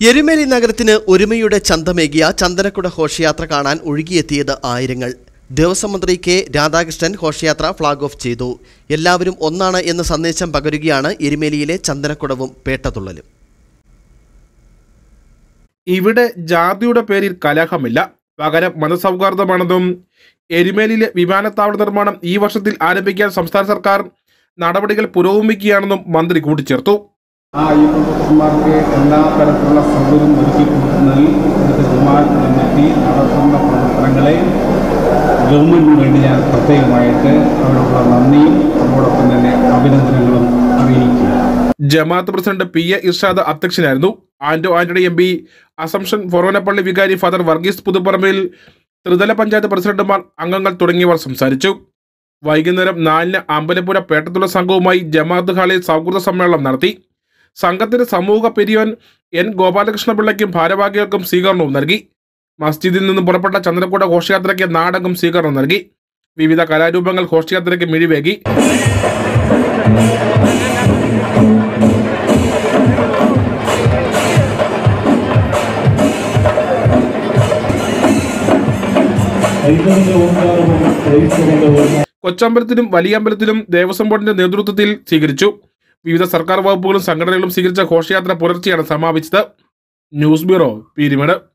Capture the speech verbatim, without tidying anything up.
എരുമേലി നഗരത്തിന് ഒരുമയുടെ ചന്തമേകിയ ചന്ദനക്കുട ഘോഷയാത്ര കാണാൻ ഒഴുകിയെത്തിയത് ആയിരങ്ങൾ. ദേവസ്വം മന്ത്രി കെ രാധാകൃഷ്ണൻ ഘോഷയാത്ര ഫ്ളാഗ് ഓഫ് ചെയ്തു. എല്ലാവരും ഒന്നാണ് എന്ന സന്ദേശം പകരുകയാണ് എരുമേലിയിലെ ചന്ദനക്കുടവും പേട്ടതുള്ളലും. ഇവിടെ ജാതിയുടെ പേരിൽ കലഹമില്ല, പകരം മതസൗഹാർദ്ദമാണെന്നും എരുമേലിയിലെ വിമാനത്താവള നിർമ്മാണം ഈ വർഷത്തിൽ ആരംഭിക്കാൻ സംസ്ഥാന സർക്കാർ നടപടികൾ പുരോഗമിക്കുകയാണെന്നും മന്ത്രി കൂട്ടിച്ചേർത്തു. ആ അയ്യപ്പന്മാർക്ക് എല്ലാ തരത്തിലുള്ള സൗകര്യം ഒരുക്കി കൊടുക്കുന്നതിൽ ഇവിടുത്തെ ജമാഅത്ത് കമ്മിറ്റി നടത്തുന്ന പ്രവർത്തനങ്ങളെ ഗവൺമെന്റിന് വേണ്ടി ഞാൻ പ്രത്യേകമായിട്ട് അവരോടുള്ള നന്ദിയും അതോടൊപ്പം തന്നെ അഭിനന്ദനങ്ങളും അറിയിക്കുക. ജമാഅത്ത് പ്രസിഡന്റ് പി എ ഇർഷാദ് അധ്യക്ഷനായിരുന്നു. Anto Antony M P, Assumption ഫൊറോനപ്പള്ളി വികാരി ഫാദർ വർഗീസ് പുതുപ്പറമ്പിൽ, ത്രിതല പഞ്ചായത്ത് പ്രസിഡന്റുമാർ, അംഗങ്ങൾ തുടങ്ങിയവർ സംസാരിച്ചു. വൈകുന്നേരം നാലിന് അമ്പലപ്പുഴ പേട്ടത്തുള്ള സംഘവുമായി ജമാഅത്ത് ഹാളിൽ സൗഹൃദ സമ്മേളനം നടത്തി. സംഘത്തിന് സമൂഹ പെരിയോൻ എൻ ഗോപാലകൃഷ്ണപിള്ളയ്ക്കും ഭാരവാഹികൾക്കും സ്വീകരണവും നൽകി. മസ്ജിദിൽ നിന്നും പുറപ്പെട്ട ചന്ദനക്കുട ഘോഷയാത്രയ്ക്ക് നാടകം സ്വീകരണം നൽകി. വിവിധ കലാരൂപങ്ങൾ ഘോഷയാത്രയ്ക്ക് മിഴിവേകി. കൊച്ചമ്പലത്തിലും വലിയമ്പലത്തിലും ദേവസ്വം ബോർഡിന്റെ നേതൃത്വത്തിൽ സ്വീകരിച്ചു. വിവിധ സർക്കാർ വകുപ്പുകളും സംഘടനകളും സ്വീകരിച്ച ഘോഷയാത്ര പുലർച്ചെയാണ് സമാപിച്ചത്. News bureau, Peermade.